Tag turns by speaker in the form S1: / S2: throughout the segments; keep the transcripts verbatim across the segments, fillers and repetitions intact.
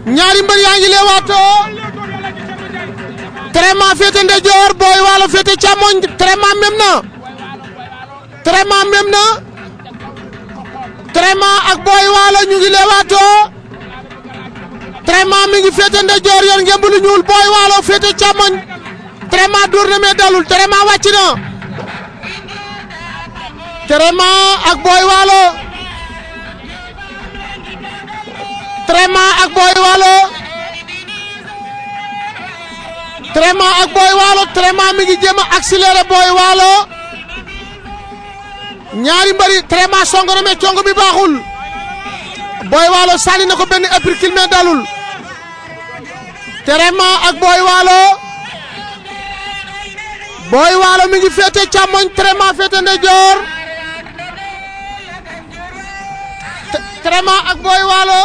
S1: ñaari mbër yaa ngi leewaatoo Tréma féete ndeyjoor Boy Walo féete càmmoñ Tréma mem na Tréma mem na Tréma ak Boy Walo ñu ngi leewaatoo Tréma mi ngi féete ndeyjoor yor ngemb lu ñuul Boy Walo féete càmmoñ Tréma dóor na mais dalul Tréma wàcc na Tréma ak Boy Walo Tréma ak Boy Walo Tréma ak Boy Walo Tréma mi ngi jéem a accélérer Boy Walo ñaari mbëri Tréma song na mais cong bi baaxul Boy Walo sànni na ko benn uppercut mais dalul Tréma ak Boy Walo Boy Walo mi ngi féete càmmoñ Tréma féete ndeyjoor Tréma ak Boy Walo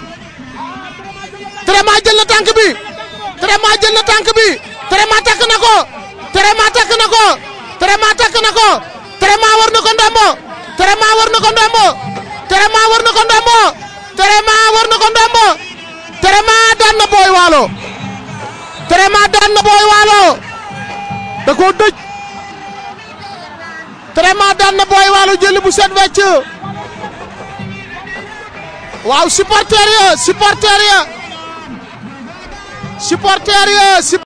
S1: Tréma jël na tànk bi Tréma jël na tànk bi Tréma takk na ko Tréma takk na ko Tréma takk na ko Tréma war na ko ndombo Tréma war na ko ndombo Tréma war na ko ndombo Tréma war na ko ndombo Tréma daan na Boy Walo Tréma daan na Boy Walo da koo dëj Tréma daan na Boy Walo jël bu set wecc waaw supporter ya supporter ya supporter ya